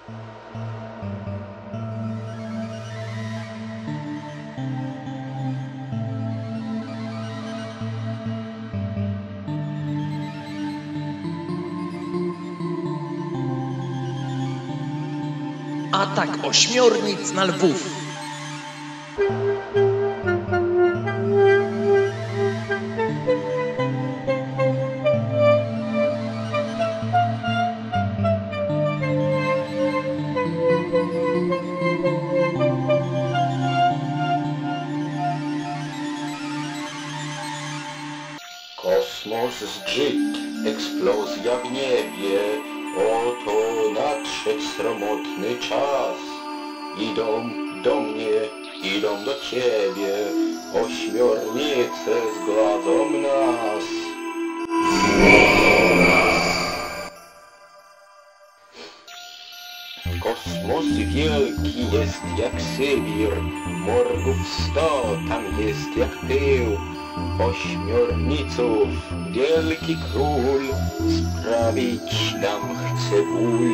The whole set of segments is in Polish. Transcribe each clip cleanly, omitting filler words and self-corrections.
Atak ośmiornic na lwów. Kosmos zgrzyt, eksplozja w niebie. Oto nadszedł sromotny czas. Idą do mnie, idą do ciebie. Ośmiornice zgładzą nas. Kosmos wielki jest jak Sybir. Morgów 100 tam jest jak pył. Ośmiorniców wielki król sprawić nam chce ból.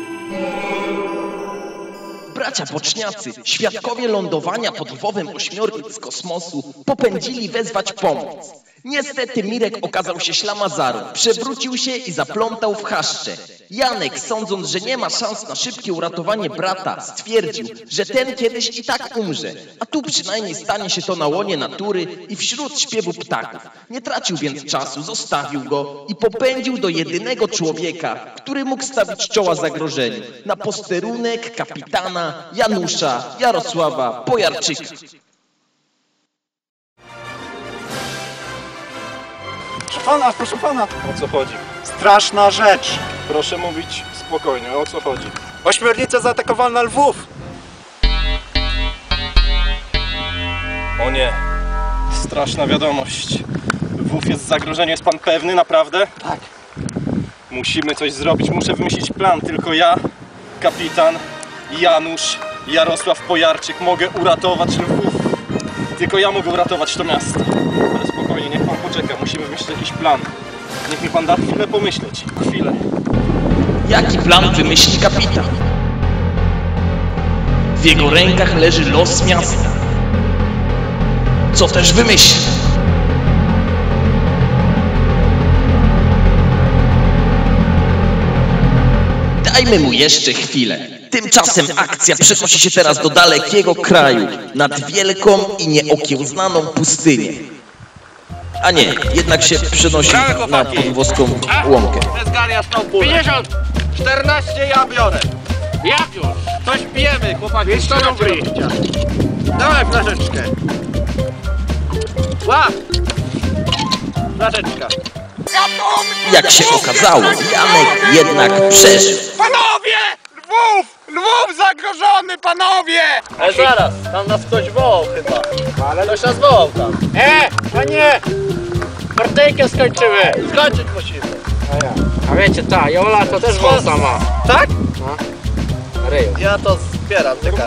Bracia boczniacy, świadkowie lądowania pod lwowem ośmiornic z kosmosu, popędzili wezwać pomoc. Niestety Mirek okazał się ślamazarą, przewrócił się i zaplątał w chaszcze. Janek, sądząc, że nie ma szans na szybkie uratowanie brata, stwierdził, że ten kiedyś i tak umrze, a tu przynajmniej stanie się to na łonie natury i wśród śpiewu ptaków. Nie tracił więc czasu, zostawił go i popędził do jedynego człowieka, który mógł stawić czoła zagrożeniu, na posterunek kapitana Janusza Jarosława Pojarczyka. Proszę pana. O co chodzi? Straszna rzecz. Proszę mówić spokojnie, o co chodzi? Ośmiornica zaatakowała lwów. O nie, straszna wiadomość. Lwów jest zagrożenie, jest pan pewny, naprawdę? Tak. Musimy coś zrobić, muszę wymyślić plan. Tylko ja, kapitan Janusz Jarosław Pojarczyk mogę uratować lwów. Tylko ja mogę uratować to miasto. Ale spokojnie, niech pan poczeka, musimy wymyślić jakiś plan. Niech mi pan da chwilę pomyśleć. Chwilę. Jaki plan wymyśli kapitan? W jego rękach leży los miasta. Co też wymyśli? Dajmy mu jeszcze chwilę. Tymczasem akcja przenosi się teraz do dalekiego kraju, nad wielką i nieokiełznaną pustynię. A nie, jednak się przenosi na podwoską łąkę. 50! 14 ja biorę. Jak już? Coś pijemy, chłopaki. 100 rubli. Dawaj flaszeczkę. Łap! Flaszeczka. Jak się okazało, Janek jednak przeżył. Panowie! Lwów zagrożony, panowie! Ale zaraz, tam nas ktoś wołał chyba. Ktoś nas wołał tam. Panie! Partyjkę skończymy. Skończyć musimy. A wiecie, ta Jola to też wąsa ma. Tak? No. Ryju. Ja to zbieram, czekam.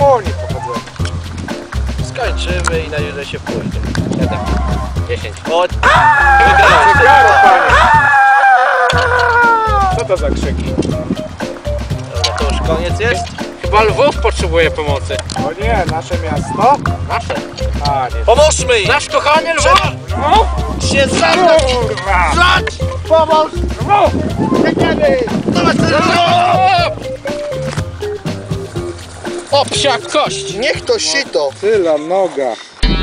Skończymy i na ile się pójdzie. 7, 10. Chodź. Wygrałem, panie. Co to za krzyki? Dobra, to już koniec jest? Chyba Lwów potrzebuje pomocy. O nie, nasze miasto? Nasze. A, nie. Pomóżmy im! Nasz kochany Lwów! Się zabrać! Kurwa! Zać! Pomóż! Lwów! Biegniemy! Zobacz, o, psia kość! Niech to sito! Tyla noga.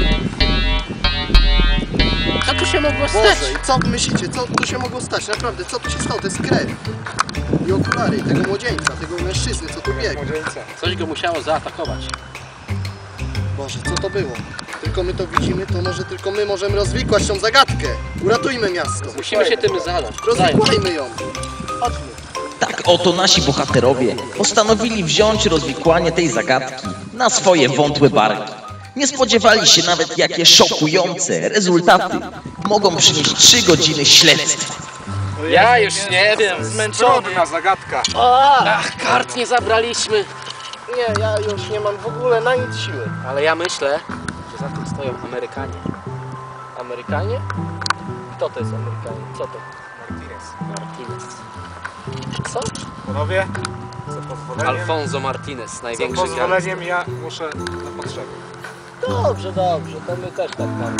Co tu się mogło stać? Boże, i co wy myślicie? Co tu się mogło stać? Naprawdę, co tu się stało? To jest krew. I okulary tego młodzieńca, tego mężczyzny, co tu biegł. Coś go musiało zaatakować. Boże, co to było? Tylko my to widzimy, to może tylko my możemy rozwikłać tą zagadkę. Uratujmy miasto. Musimy się tym zająć. Rozwikłajmy ją. Chodźmy. Tak oto nasi bohaterowie postanowili wziąć rozwikłanie tej zagadki na swoje wątłe barki. Nie spodziewali się nawet, jakie szokujące rezultaty mogą przynieść 3 godziny śledztwa. Ja już nie wiem, zmęczony. Trudna zagadka. Ach, kart nie zabraliśmy. Nie, ja już nie mam w ogóle na nic siły. Ale ja myślę, że za tym stoją Amerykanie. Amerykanie? Kto to jest Amerykanie? Co to? Martinez. Martinez. Co? Panowie, co pozwoleniem, Alfonso Martinez, największy gwiazd. pozwoleniem ja muszę na potrzeby. Dobrze, dobrze, to my też tak mamy.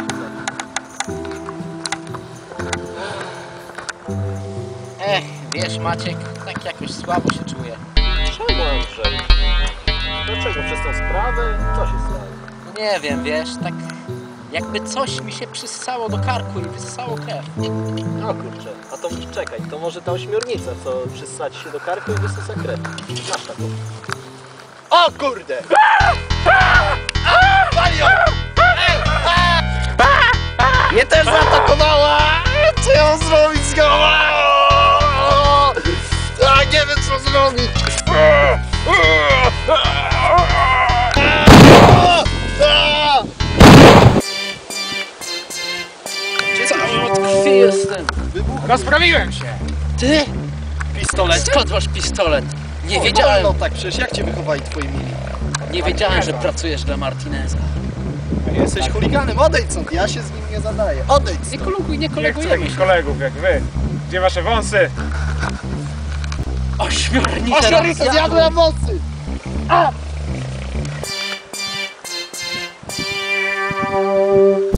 Wiesz Maciek, tak jakoś słabo się czuję. Czemu, Andrzej? Dlaczego? Przez tą sprawę? Co się stało? Nie wiem, wiesz, tak jakby coś mi się przyssało do karku i wysysało krew. No kurczę, a to czekaj, to może ta ośmiornica, co przyssadzi się do karku i wysysa krew. Masz taką. O kurde! Mnie też zaatakowała! Co ja mam zrobić z nią? A nie wiem co zrobić! Cały od krwi jestem. Rozprawiłem się! Ty? Pistolet? Skąd masz pistolet? Nie wiedziałem, No tak, przecież jak cię wychowali twoi mili? nie wiedziałem, że pracujesz dla Martineza. Jesteś chuliganem, odejdź stąd! Ja się z nim nie zadaję. Odejdź Nie stąd! koleguj, nie Nie chcę kolegujemy takich się. kolegów jak wy. Gdzie wasze wąsy? Ośmiornica! Ośmiornicę zjadłem mocy!